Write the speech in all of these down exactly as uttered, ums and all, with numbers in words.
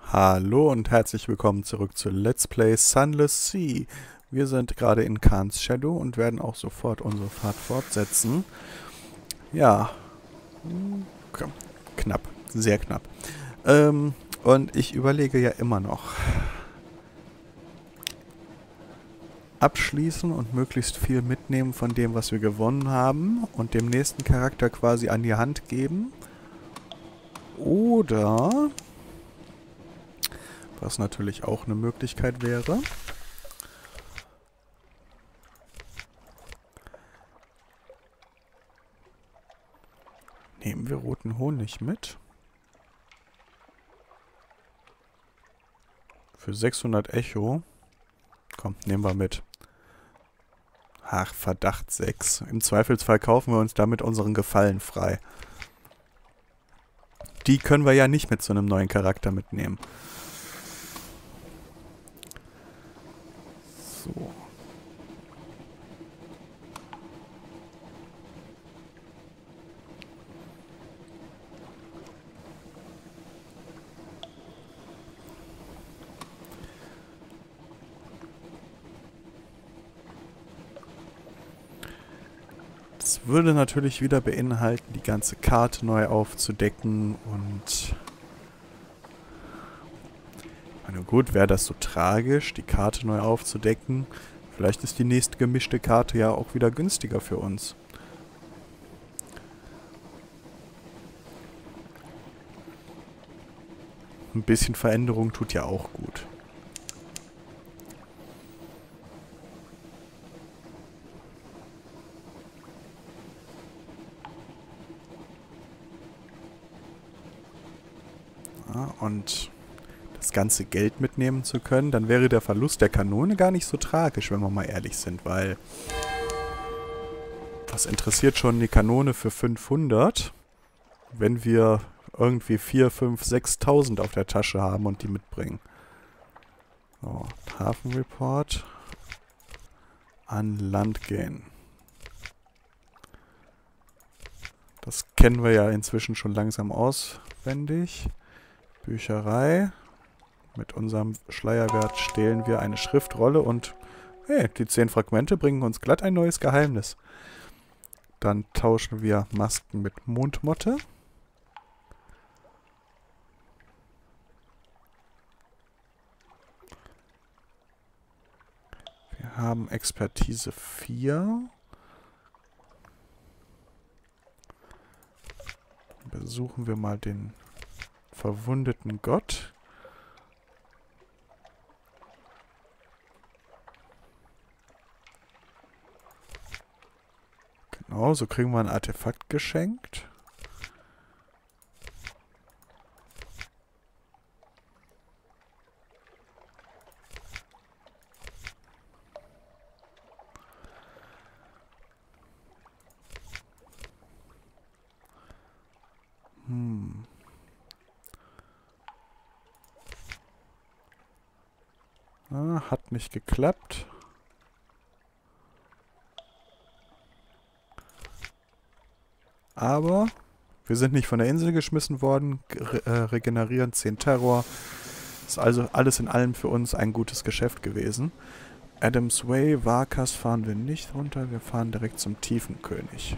Hallo und herzlich willkommen zurück zu Let's Play Sunless Sea. Wir sind gerade in Khan's Shadow und werden auch sofort unsere Fahrt fortsetzen. Ja, hm, knapp, sehr knapp. Ähm, und ich überlege ja immer noch. Abschließen und möglichst viel mitnehmen von dem, was wir gewonnen haben und dem nächsten Charakter quasi an die Hand geben. Oder, was natürlich auch eine Möglichkeit wäre, nehmen wir roten Honig mit. Für sechshundert Echo. Komm, nehmen wir mit. Ach, Verdacht sechs. Im Zweifelsfall kaufen wir uns damit unseren Gefallen frei. Die können wir ja nicht mit so einem neuen Charakter mitnehmen. So. Das würde natürlich wieder beinhalten, die ganze Karte neu aufzudecken und... Na gut, wäre das so tragisch, die Karte neu aufzudecken. Vielleicht ist die nächste gemischte Karte ja auch wieder günstiger für uns. Ein bisschen Veränderung tut ja auch gut. Ja, und das ganze Geld mitnehmen zu können, dann wäre der Verlust der Kanone gar nicht so tragisch, wenn wir mal ehrlich sind, weil was interessiert schon die Kanone für fünfhundert, wenn wir irgendwie vier, fünf, sechstausend auf der Tasche haben und die mitbringen. So, Hafenreport. An Land gehen. Das kennen wir ja inzwischen schon langsam auswendig. Bücherei. Mit unserem Schleierwert stehlen wir eine Schriftrolle und hey, die zehn Fragmente bringen uns glatt ein neues Geheimnis. Dann tauschen wir Masken mit Mondmotte. Wir haben Expertise vier. Besuchen wir mal den verwundeten Gott. Genau, so kriegen wir ein Artefakt geschenkt. Hm. Ah, hat nicht geklappt. Aber wir sind nicht von der Insel geschmissen worden, re äh, regenerieren zehn Terror. Ist also alles in allem für uns ein gutes Geschäft gewesen. Adams Way, Varkas fahren wir nicht runter, wir fahren direkt zum Tiefenkönig.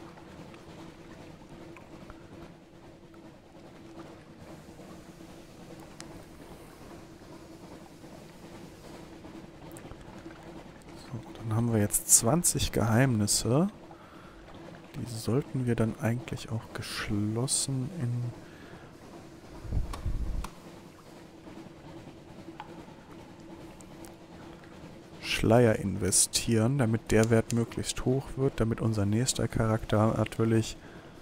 So, dann haben wir jetzt zwanzig Geheimnisse. Die sollten wir dann eigentlich auch geschlossen in... Schleier investieren, damit der Wert möglichst hoch wird, damit unser nächster Charakter natürlich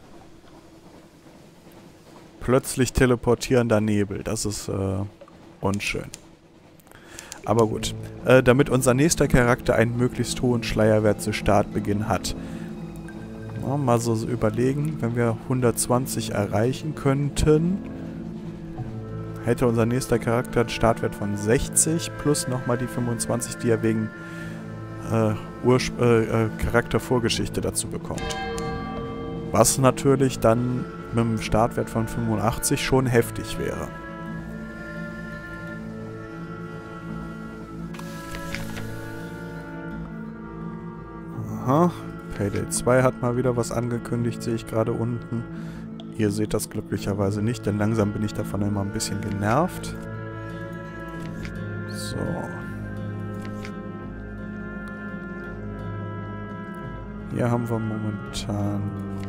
plötzlich teleportierender Nebel. Das ist äh, unschön. Aber gut. Äh, damit unser nächster Charakter einen möglichst hohen Schleierwert zu Startbeginn hat. Ja, mal so überlegen, wenn wir hundertzwanzig erreichen könnten, hätte unser nächster Charakter einen Startwert von sechzig plus nochmal die fünfundzwanzig, die er wegen äh, Ursch äh, äh, Charaktervorgeschichte dazu bekommt. Was natürlich dann mit einem Startwert von fünfundachtzig schon heftig wäre. Aha. Payday zwei hat mal wieder was angekündigt, sehe ich gerade unten. Ihr seht das glücklicherweise nicht, denn langsam bin ich davon immer ein bisschen genervt. So. Hier haben wir momentan...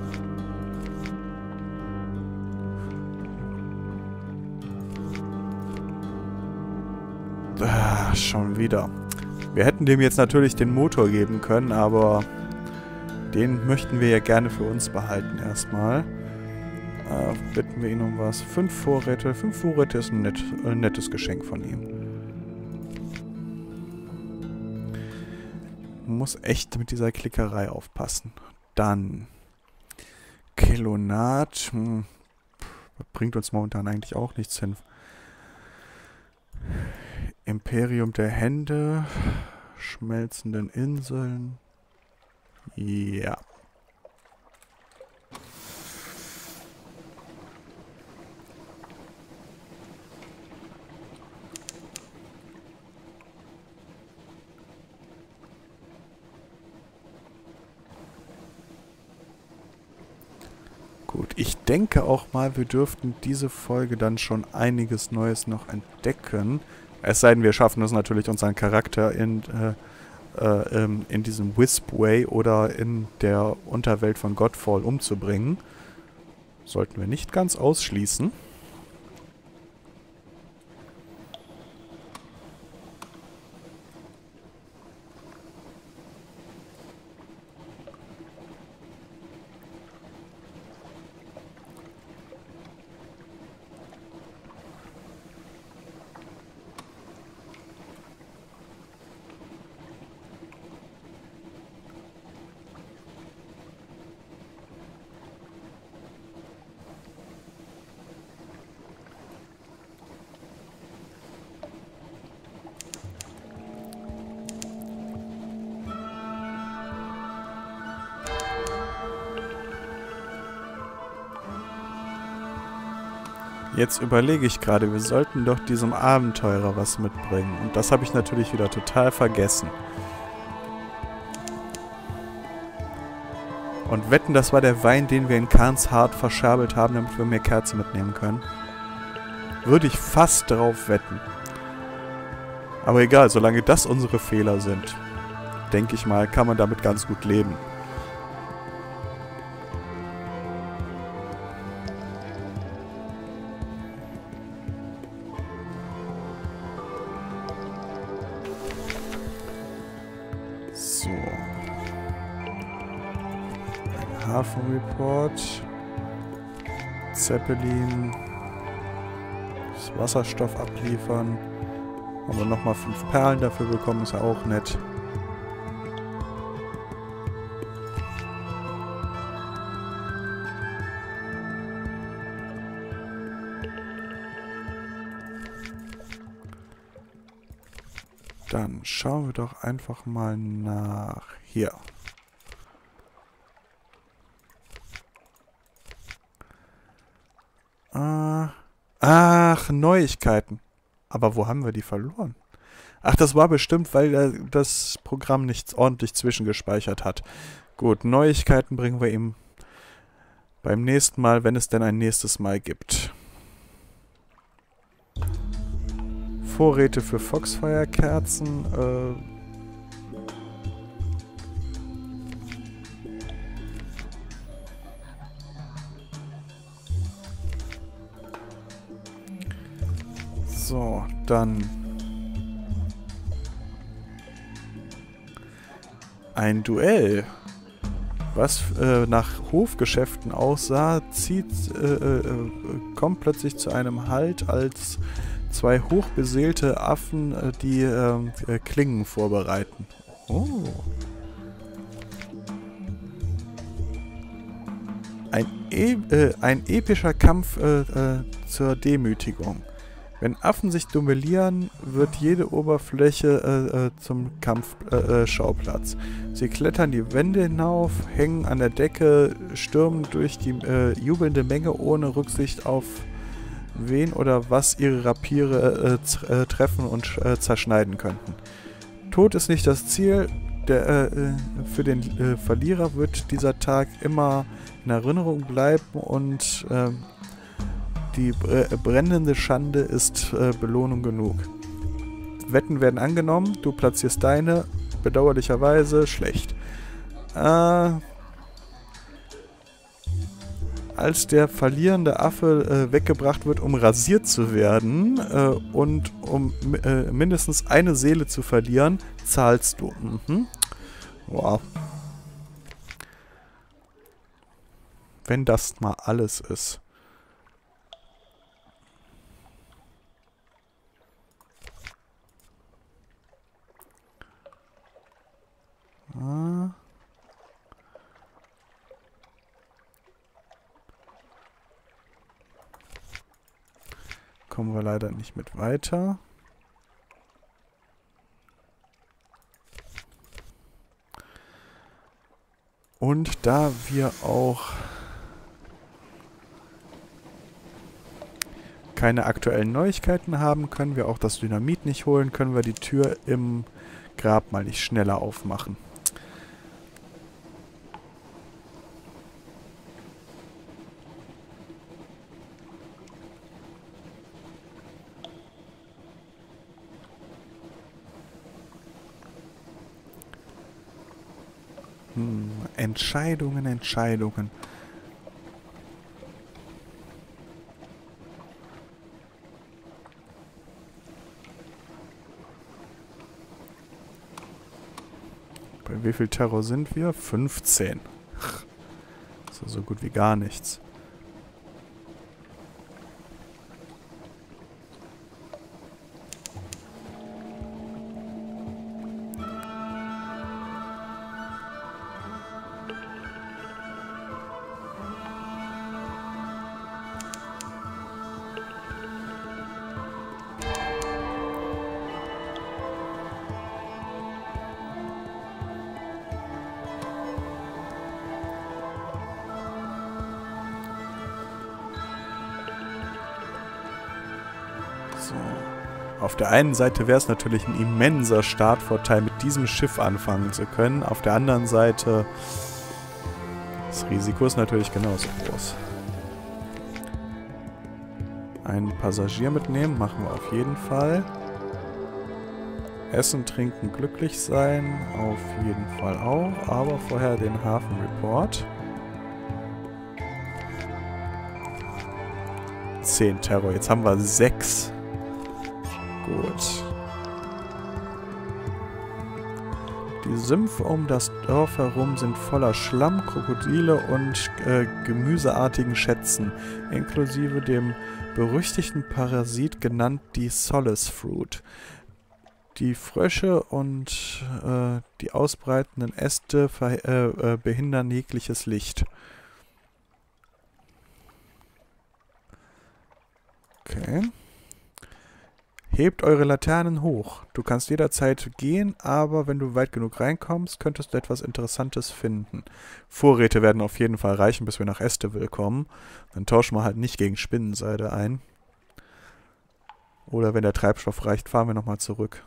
Ah, schon wieder. Wir hätten dem jetzt natürlich den Motor geben können, aber den möchten wir ja gerne für uns behalten erstmal. Äh, bitten wir ihn um was. Fünf Vorräte. Fünf Vorräte ist ein net, äh, nettes Geschenk von ihm. Man muss echt mit dieser Klickerei aufpassen. Dann Kelonat. Hm, bringt uns momentan eigentlich auch nichts hin. Imperium der Hände. Schmelzenden Inseln. Ja. Gut, ich denke auch mal, wir dürften diese Folge dann schon einiges Neues noch entdecken. Es sei denn, wir schaffen es natürlich, unseren Charakter in, äh, äh, ähm, in diesem Wispway oder in der Unterwelt von Godfall umzubringen. Sollten wir nicht ganz ausschließen. Jetzt überlege ich gerade, wir sollten doch diesem Abenteurer was mitbringen. Und das habe ich natürlich wieder total vergessen. Und wetten, das war der Wein, den wir in Kahns Hart verschabelt haben, damit wir mehr Kerze mitnehmen können. Würde ich fast drauf wetten. Aber egal, solange das unsere Fehler sind, denke ich mal, kann man damit ganz gut leben. So. Ein Hafenreport. Zeppelin. Das Wasserstoff abliefern. Haben wir nochmal fünf Perlen dafür bekommen, ist ja auch nett. Dann schauen wir doch einfach mal nach hier. Ah, ach, Neuigkeiten. Aber wo haben wir die verloren? Ach, das war bestimmt, weil äh, das Programm nicht ordentlich zwischengespeichert hat. Gut, Neuigkeiten bringen wir ihm beim nächsten Mal, wenn es denn ein nächstes Mal gibt. Vorräte für Foxfire-Kerzen. Äh so, dann ein Duell, was äh, nach Hofgeschäften aussah, zieht, äh, äh, kommt plötzlich zu einem Halt, als zwei hochbeseelte Affen, äh, die äh, Klingen vorbereiten. Oh. Ein, e äh, ein epischer Kampf äh, äh, zur Demütigung. Wenn Affen sich duellieren, wird jede Oberfläche äh, äh, zum Kampfschauplatz. Äh, Sie klettern die Wände hinauf, hängen an der Decke, stürmen durch die äh, jubelnde Menge ohne Rücksicht auf wen oder was ihre Rapiere äh, äh, treffen und äh, zerschneiden könnten. Tod ist nicht das Ziel, der, äh, für den äh, Verlierer wird dieser Tag immer in Erinnerung bleiben und äh, die br brennende Schande ist äh, Belohnung genug. Wetten werden angenommen, du platzierst deine, bedauerlicherweise schlecht. Äh, als der verlierende Affe äh, weggebracht wird, um rasiert zu werden äh, und um äh, mindestens eine Seele zu verlieren, zahlst du. Mhm. Wow. Wenn das mal alles ist. Ah. Kommen wir leider nicht mit weiter. Und da wir auch keine aktuellen Neuigkeiten haben, können wir auch das Dynamit nicht holen, können wir die Tür im Grab mal nicht schneller aufmachen. Hm, Entscheidungen, Entscheidungen. Bei wie viel Terror sind wir? fünfzehn. Das ist so gut wie gar nichts. So. Auf der einen Seite wäre es natürlich ein immenser Startvorteil, mit diesem Schiff anfangen zu können. Auf der anderen Seite, das Risiko ist natürlich genauso groß. Einen Passagier mitnehmen, machen wir auf jeden Fall. Essen, trinken, glücklich sein, auf jeden Fall auch. Aber vorher den Hafenreport. zehn Terror, jetzt haben wir sechs. Gut. Die Sümpfe um das Dorf herum sind voller Schlamm, Krokodile und äh, gemüseartigen Schätzen, inklusive dem berüchtigten Parasit genannt die Solace Fruit. Die Frösche und äh, die ausbreitenden Äste ver äh, äh, behindern jegliches Licht. Okay. Hebt eure Laternen hoch. Du kannst jederzeit gehen, aber wenn du weit genug reinkommst, könntest du etwas Interessantes finden. Vorräte werden auf jeden Fall reichen, bis wir nach Esteville kommen. Dann tauschen wir halt nicht gegen Spinnenseide ein. Oder wenn der Treibstoff reicht, fahren wir nochmal zurück.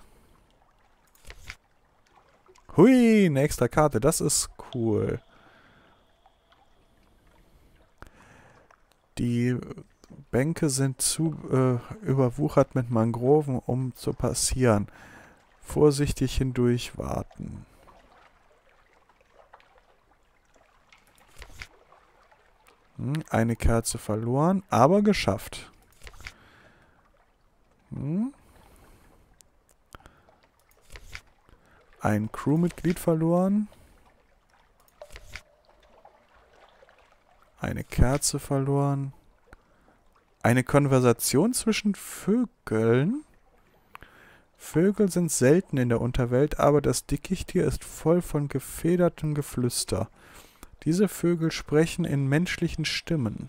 Hui, eine extra Karte, das ist cool. Die Bänke sind zu äh, überwuchert mit Mangroven, um zu passieren. Vorsichtig hindurch warten. Hm, eine Kerze verloren, aber geschafft. Hm. Ein Crewmitglied verloren. Eine Kerze verloren. Eine Konversation zwischen Vögeln. Vögel sind selten in der Unterwelt, aber das Dickichtier ist voll von gefedertem Geflüster. Diese Vögel sprechen in menschlichen Stimmen.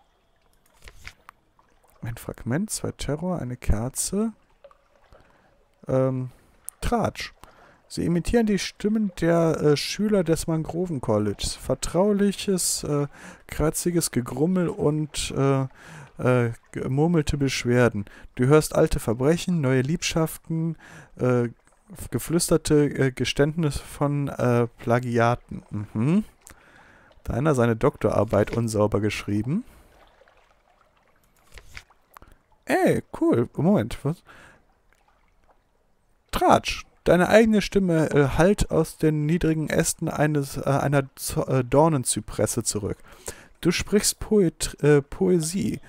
Ein Fragment, zwei Terror, eine Kerze. Ähm, Tratsch. Sie imitieren die Stimmen der äh, Schüler des Mangroven Colleges. Vertrauliches, äh, kratziges Gegrummel und äh, äh, gemurmelte Beschwerden. Du hörst alte Verbrechen, neue Liebschaften, äh, geflüsterte äh, Geständnis von äh, Plagiaten. Mhm. Da hat einer seine Doktorarbeit unsauber geschrieben. Ey, cool. Moment, was? Tratsch. Deine eigene Stimme äh, hallt aus den niedrigen Ästen eines, äh, einer Z äh, Dornenzypresse zurück. Du sprichst Poet äh, Poesie.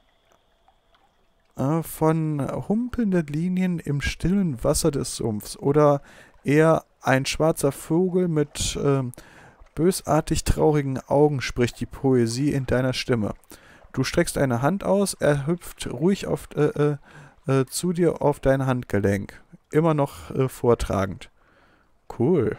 Äh, von humpelnden Linien im stillen Wasser des Sumpfs. Oder eher ein schwarzer Vogel mit äh, bösartig traurigen Augen spricht die Poesie in deiner Stimme. Du streckst eine Hand aus, er hüpft ruhig auf, äh, äh, äh, zu dir auf dein Handgelenk. Immer noch äh, vortragend. Cool.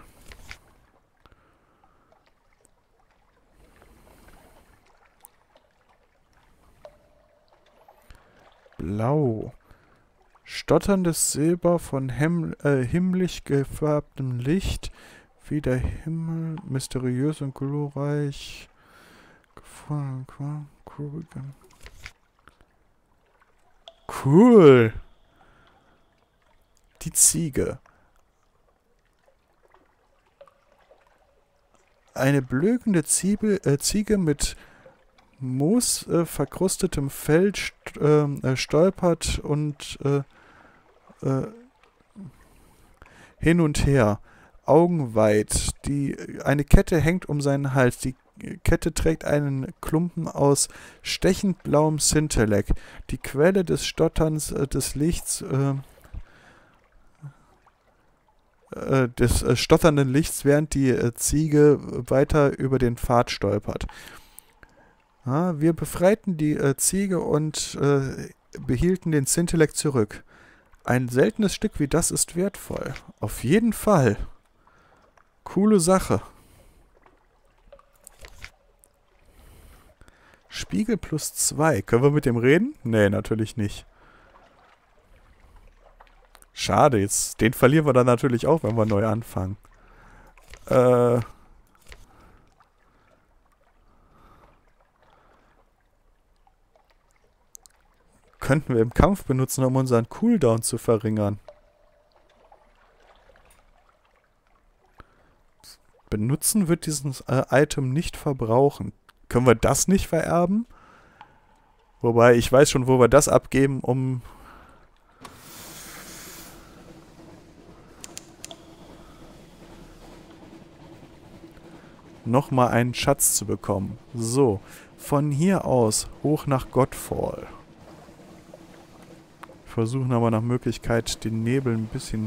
Blau. Stotterndes Silber von hem äh, himmlisch gefärbtem Licht, wie der Himmel, mysteriös und glorreich. Cool. Die Ziege. Eine blökende Ziebe, äh, Ziege mit Moos äh, verkrustetem Fell st äh, stolpert und äh, äh, hin und her, augenweit. Die, eine Kette hängt um seinen Hals. Die Kette trägt einen Klumpen aus stechend blauem Sintellek. Die Quelle des Stotterns äh, des Lichts, äh, äh, des äh, stotternden Lichts, während die äh, Ziege weiter über den Pfad stolpert. Ja, wir befreiten die äh, Ziege und äh, behielten den Sintellek zurück. Ein seltenes Stück wie das ist wertvoll. Auf jeden Fall. Coole Sache. Spiegel plus zwei. Können wir mit dem reden? Nee, natürlich nicht. Schade, jetzt den verlieren wir dann natürlich auch, wenn wir neu anfangen. Äh... Könnten wir im Kampf benutzen, um unseren Cooldown zu verringern. Benutzen wird dieses äh, Item nicht verbrauchen. Können wir das nicht vererben? Wobei, ich weiß schon, wo wir das abgeben, um... nochmal einen Schatz zu bekommen. So, von hier aus hoch nach Godfall. Versuchen aber nach Möglichkeit, den Nebel ein bisschen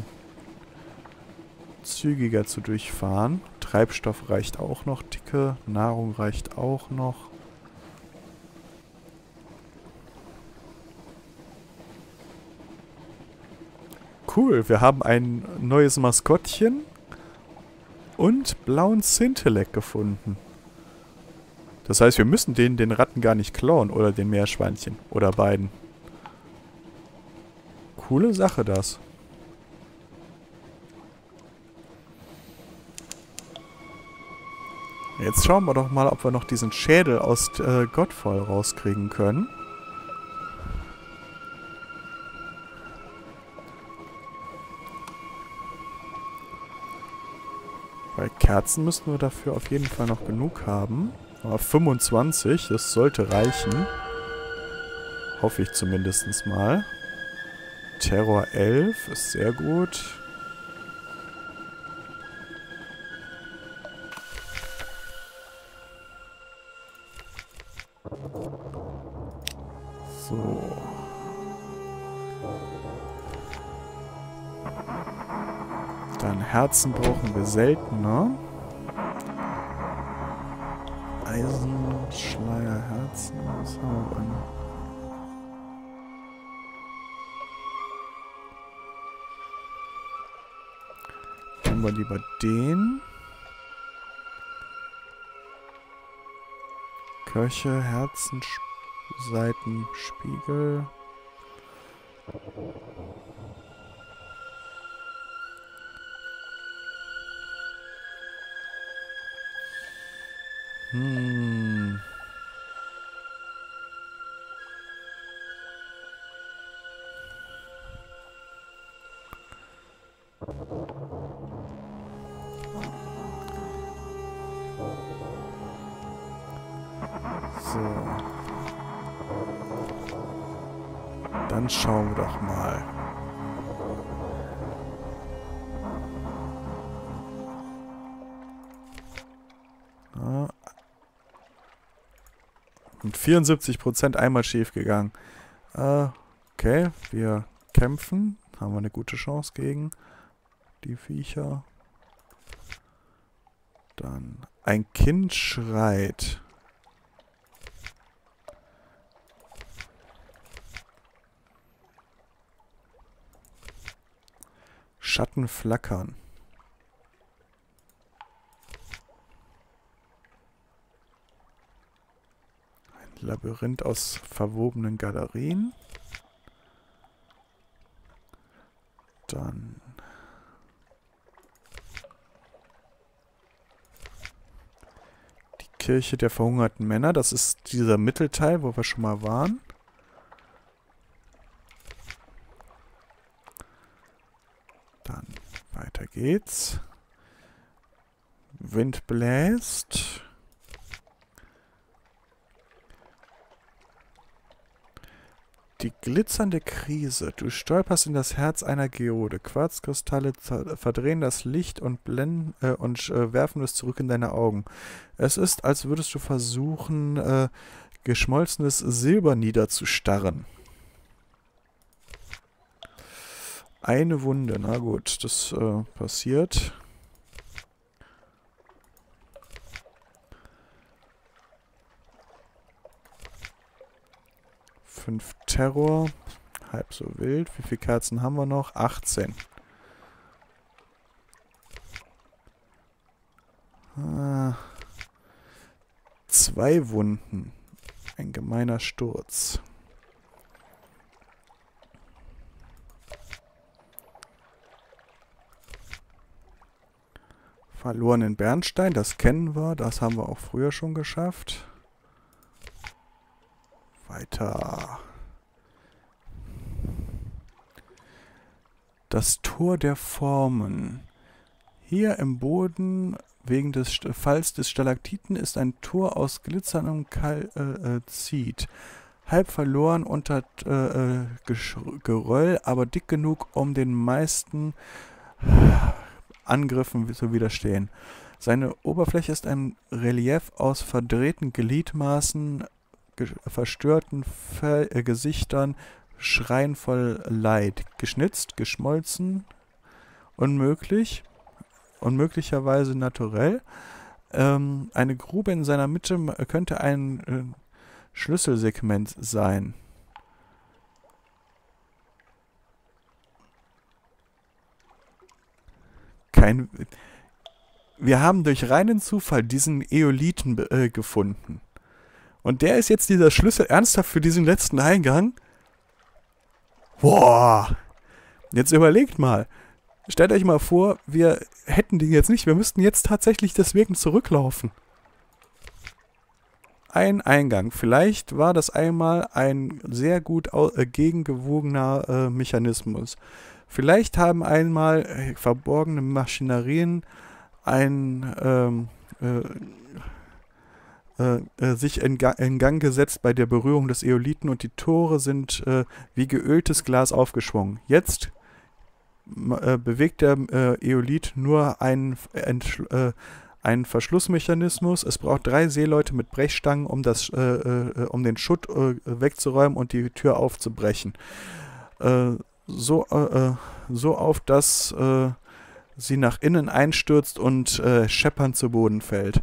zügiger zu durchfahren. Treibstoff reicht auch noch dicke, Nahrung reicht auch noch. Cool, wir haben ein neues Maskottchen und blauen Sintellek gefunden. Das heißt, wir müssen den, den Ratten gar nicht klauen oder den Meerschweinchen oder beiden. Coole Sache, das. Jetzt schauen wir doch mal, ob wir noch diesen Schädel aus äh, Godfall rauskriegen können. Bei Kerzen müssten wir dafür auf jeden Fall noch genug haben. Aber fünfundzwanzig, das sollte reichen. Hoffe ich zumindest mal. Terror elf ist sehr gut. So. Dann Herzen brauchen wir seltener. Eisenschleier, Herzen, was haben wir denn? Nehmen wir lieber den. Köche, Herzen, Seiten, Spiegel. Hm. So. Dann schauen wir doch mal. Ja. Und vierundsiebzig Prozent einmal schief gegangen. Äh, okay, wir kämpfen. Haben wir eine gute Chance gegen die Viecher. Dann ein Kind schreit. Schatten flackern. Ein Labyrinth aus verwobenen Galerien. Dann die Kirche der verhungerten Männer. Das ist dieser Mittelteil, wo wir schon mal waren. Dann weiter geht's. Wind bläst. Die glitzernde Krise. Du stolperst in das Herz einer Geode. Quarzkristalle verdrehen das Licht und blenden äh, und äh, werfen es zurück in deine Augen. Es ist, als würdest du versuchen, äh, geschmolzenes Silber niederzustarren. Eine Wunde. Na gut, das äh, passiert. Fünf Terror. Halb so wild. Wie viele Kerzen haben wir noch? achtzehn. Ah. Zwei Wunden. Ein gemeiner Sturz. Verlorenen Bernstein, das kennen wir. Das haben wir auch früher schon geschafft. Weiter. Das Tor der Formen. Hier im Boden, wegen des Falls des Stalaktiten, ist ein Tor aus glitzerndem Kalzit. Halb verloren unter äh, Geröll, aber dick genug, um den meisten Angriffen zu widerstehen. Seine Oberfläche ist ein Relief aus verdrehten Gliedmaßen, verstörten Fe äh, Gesichtern, Schreien voll Leid. Geschnitzt, geschmolzen, unmöglich, unmöglicherweise naturell. Ähm, eine Grube in seiner Mitte könnte ein äh, Schlüsselsegment sein. Kein... Wir haben durch reinen Zufall diesen Eolithen äh, gefunden. Und der ist jetzt dieser Schlüssel ernsthaft für diesen letzten Eingang? Boah! Jetzt überlegt mal. Stellt euch mal vor, wir hätten den jetzt nicht. Wir müssten jetzt tatsächlich deswegen zurücklaufen. Ein Eingang. Vielleicht war das einmal ein sehr gut äh, gegengewogener äh, Mechanismus. Vielleicht haben einmal äh, verborgene Maschinerien ein... Ähm, äh, Äh, äh, sich in, Ga in Gang gesetzt bei der Berührung des Eolithen und die Tore sind äh, wie geöltes Glas aufgeschwungen. Jetzt äh, bewegt der äh, Eolith nur einen, äh, einen Verschlussmechanismus. Es braucht drei Seeleute mit Brechstangen, um, das, äh, äh, um den Schutt äh, wegzuräumen und die Tür aufzubrechen. Äh, so, äh, so auf, dass äh, sie nach innen einstürzt und äh, scheppernd zu Boden fällt.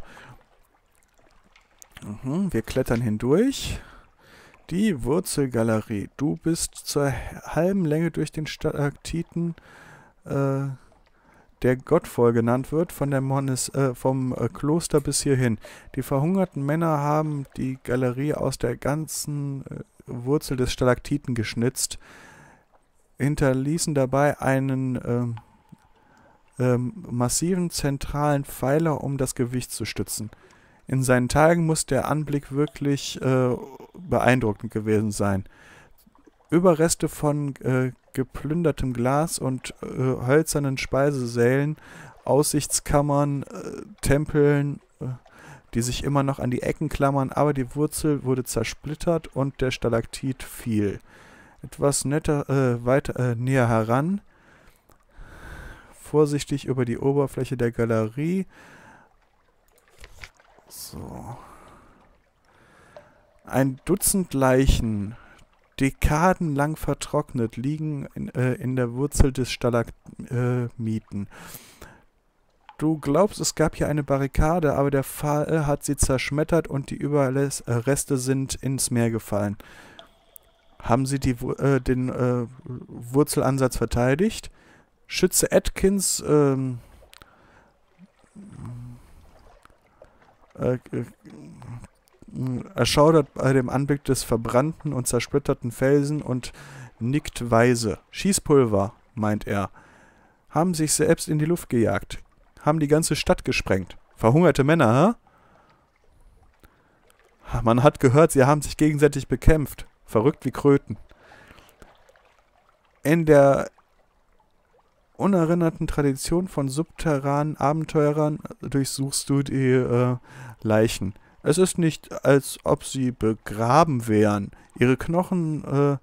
Mhm, wir klettern hindurch. Die Wurzelgalerie. Du bist zur halben Länge durch den Stalaktiten, äh, der Gottvoll genannt wird, von der Monis, äh, vom äh, Kloster bis hierhin. Die verhungerten Männer haben die Galerie aus der ganzen äh, Wurzel des Stalaktiten geschnitzt, hinterließen dabei einen äh, äh, massiven zentralen Pfeiler, um das Gewicht zu stützen. In seinen Tagen muss der Anblick wirklich äh, beeindruckend gewesen sein. Überreste von äh, geplündertem Glas und äh, hölzernen Speisesälen, Aussichtskammern, äh, Tempeln, äh, die sich immer noch an die Ecken klammern, aber die Wurzel wurde zersplittert und der Stalaktit fiel. Etwas netter, äh, weiter, äh, näher heran, vorsichtig über die Oberfläche der Galerie. So. Ein Dutzend Leichen, dekadenlang vertrocknet, liegen in, äh, in der Wurzel des Stalagmiten. Du glaubst, es gab hier eine Barrikade, aber der Fall hat sie zerschmettert und die Überreste sind ins Meer gefallen. Haben sie die, äh, den äh, Wurzelansatz verteidigt? Schütze Atkins ähm, äh, äh, erschaudert bei dem Anblick des verbrannten und zersplitterten Felsen und nickt weise. Schießpulver, meint er. Haben sich selbst in die Luft gejagt. Haben die ganze Stadt gesprengt. Verhungerte Männer, hä? Man hat gehört, sie haben sich gegenseitig bekämpft. Verrückt wie Kröten. In der unerinnerten Tradition von subterranen Abenteurern durchsuchst du die äh, Leichen. Es ist nicht, als ob sie begraben wären. Ihre Knochen,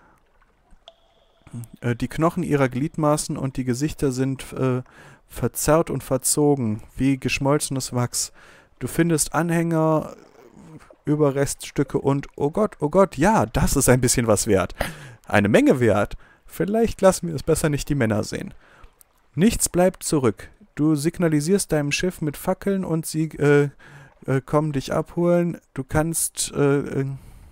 äh, äh, die Knochen ihrer Gliedmaßen und die Gesichter sind äh, verzerrt und verzogen, wie geschmolzenes Wachs. Du findest Anhänger, Überreststücke und, oh Gott, oh Gott, ja, das ist ein bisschen was wert. Eine Menge wert. Vielleicht lassen wir es besser nicht die Männer sehen. Nichts bleibt zurück. Du signalisierst deinem Schiff mit Fackeln und sie äh, äh, kommen dich abholen. Du kannst äh,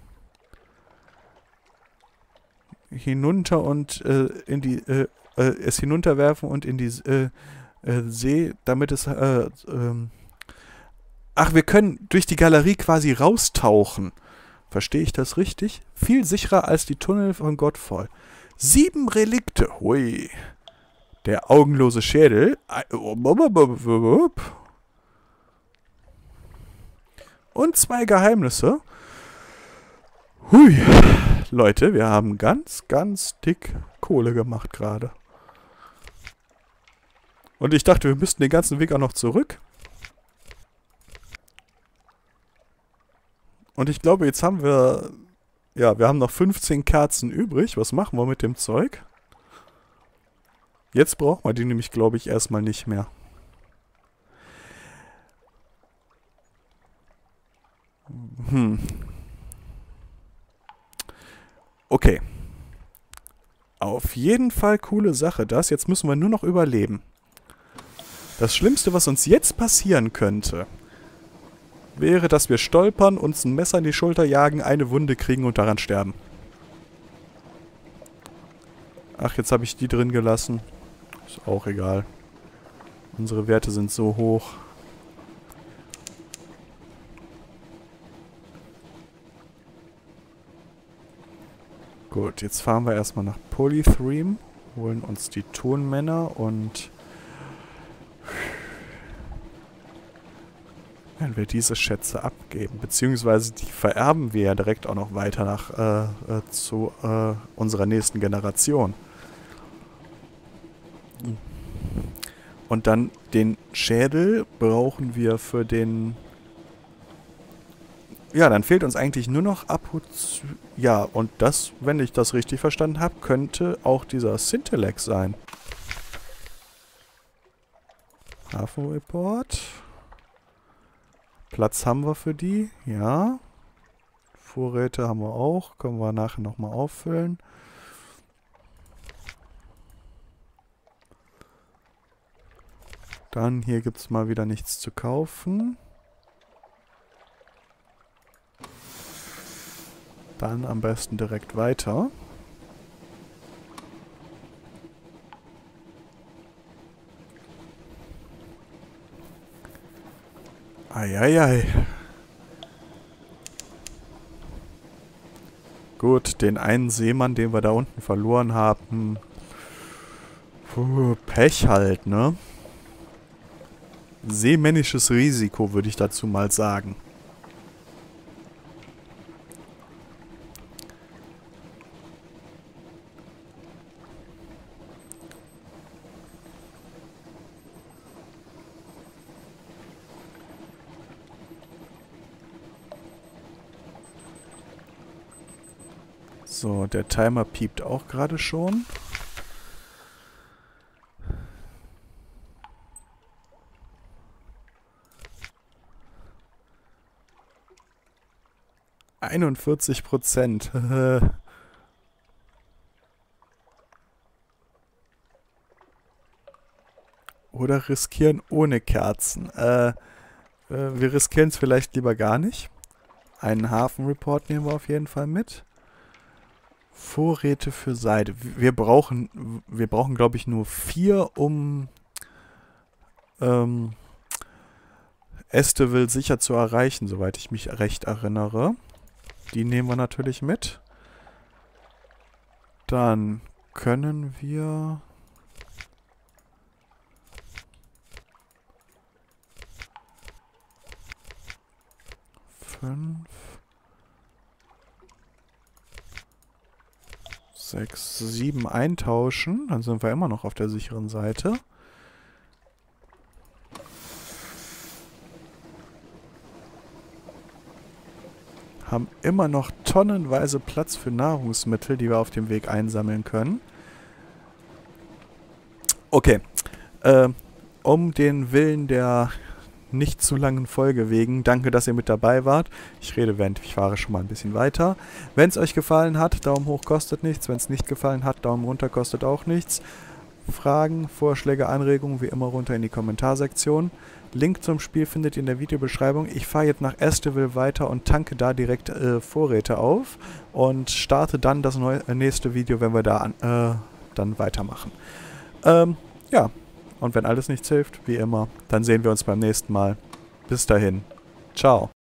hinunter und äh, in die äh, äh, es hinunterwerfen und in die äh, äh, See, damit es äh, ähm, ach, wir können durch die Galerie quasi raustauchen. Verstehe ich das richtig? Viel sicherer als die Tunnel von Godfall. Sieben Relikte. Hui. Der augenlose Schädel. Und zwei Geheimnisse. Hui. Leute, wir haben ganz, ganz dick Kohle gemacht gerade. Und ich dachte, wir müssten den ganzen Weg auch noch zurück. Und ich glaube, jetzt haben wir... Ja, wir haben noch fünfzehn Kerzen übrig. Was machen wir mit dem Zeug? Jetzt brauchen wir die nämlich, glaube ich, erstmal nicht mehr. Hm. Okay. Auf jeden Fall coole Sache das. Jetzt müssen wir nur noch überleben. Das Schlimmste, was uns jetzt passieren könnte, wäre, dass wir stolpern, uns ein Messer in die Schulter jagen, eine Wunde kriegen und daran sterben. Ach, jetzt habe ich die drin gelassen. Ist auch egal. Unsere Werte sind so hoch. Gut, jetzt fahren wir erstmal nach Polythreme, holen uns die Tonmänner und wenn wir diese Schätze abgeben, beziehungsweise die vererben wir ja direkt auch noch weiter nach äh, äh, zu äh, unserer nächsten Generation. Und dann den Schädel brauchen wir für den... Ja, dann fehlt uns eigentlich nur noch Apoz... Ja, und das, wenn ich das richtig verstanden habe, könnte auch dieser Scintillax sein. Hafenreport. Platz haben wir für die, ja. Vorräte haben wir auch, können wir nachher nochmal auffüllen. Dann hier gibt es mal wieder nichts zu kaufen. Dann am besten direkt weiter. Eieiei. Gut, den einen Seemann, den wir da unten verloren haben. Puh, Pech halt, ne? Seemännisches Risiko, würde ich dazu mal sagen. So, der Timer piept auch gerade schon. einundvierzig Prozent. Oder riskieren ohne Kerzen. Äh, äh, wir riskieren es vielleicht lieber gar nicht. Einen Hafenreport nehmen wir auf jeden Fall mit. Vorräte für Seide. Wir brauchen, wir brauchen glaube ich, nur vier, um ähm, Estival sicher zu erreichen, soweit ich mich recht erinnere. Die nehmen wir natürlich mit. Dann können wir... fünf, sechs, sieben eintauschen. Dann sind wir immer noch auf der sicheren Seite. Haben immer noch tonnenweise Platz für Nahrungsmittel, die wir auf dem Weg einsammeln können. Okay. Äh, um den Willen der nicht zu langen Folge wegen, danke, dass ihr mit dabei wart. Ich rede, während ich fahre, schon mal ein bisschen weiter. Wenn es euch gefallen hat, Daumen hoch kostet nichts. Wenn es nicht gefallen hat, Daumen runter kostet auch nichts. Fragen, Vorschläge, Anregungen, wie immer runter in die Kommentarsektion. Link zum Spiel findet ihr in der Videobeschreibung. Ich fahre jetzt nach Estival weiter und tanke da direkt äh, Vorräte auf und starte dann das neue, äh, nächste Video, wenn wir da an, äh, dann weitermachen. Ähm, ja, und wenn alles nichts hilft, wie immer, dann sehen wir uns beim nächsten Mal. Bis dahin. Ciao.